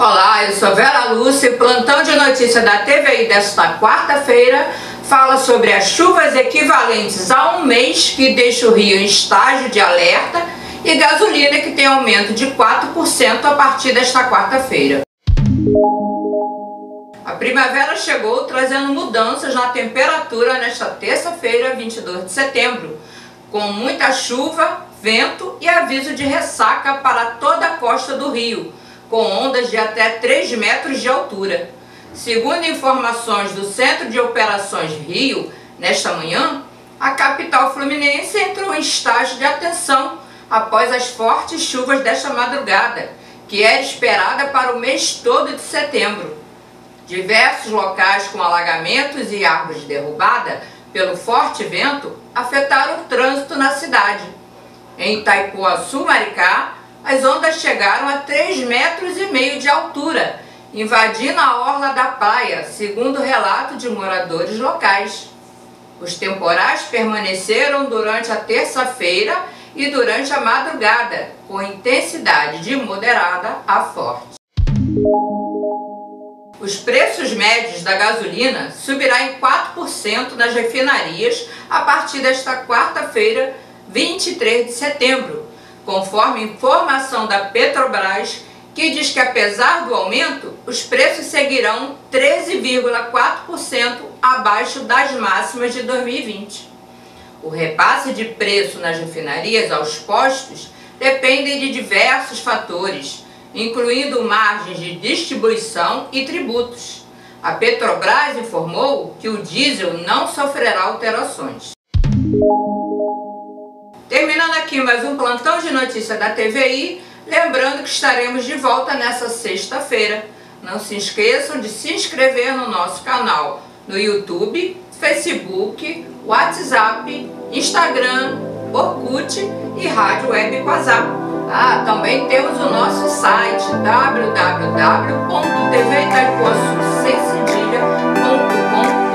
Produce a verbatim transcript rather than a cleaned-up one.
Olá, eu sou Vera Lúcia e o plantão de notícia da T V I desta quarta-feira fala sobre as chuvas equivalentes a um mês que deixa o Rio em estágio de alerta e gasolina que tem aumento de quatro por cento a partir desta quarta-feira. A primavera chegou trazendo mudanças na temperatura nesta terça-feira, vinte e dois de setembro, com muita chuva, vento e aviso de ressaca para toda a costa do Rio, com ondas de até três metros de altura. Segundo informações do Centro de Operações Rio, nesta manhã, a capital fluminense entrou em estágio de atenção após as fortes chuvas desta madrugada, que era esperada para o mês todo de setembro. Diversos locais com alagamentos e árvores derrubadas pelo forte vento afetaram o trânsito na cidade. Em Itaipuaçu, Maricá, as ondas chegaram a três metros e meio de altura, invadindo a orla da praia, segundo relato de moradores locais. Os temporais permaneceram durante a terça-feira e durante a madrugada, com intensidade de moderada a forte. Os preços médios da gasolina subirão em quatro por cento nas refinarias a partir desta quarta-feira, vinte e três de setembro, conforme informação da Petrobras, que diz que apesar do aumento, os preços seguirão treze vírgula quatro por cento abaixo das máximas de dois mil e vinte. O repasse de preço nas refinarias aos postos depende de diversos fatores, incluindo margens de distribuição e tributos. A Petrobras informou que o diesel não sofrerá alterações. Terminando aqui mais um plantão de notícia da T V I, lembrando que estaremos de volta nessa sexta-feira. Não se esqueçam de se inscrever no nosso canal no YouTube, Facebook, WhatsApp, Instagram, Orkut e Rádio Web Quasar. Ah, também temos o nosso site w w w ponto t v itaipuaçu sem cedilha ponto com ponto br.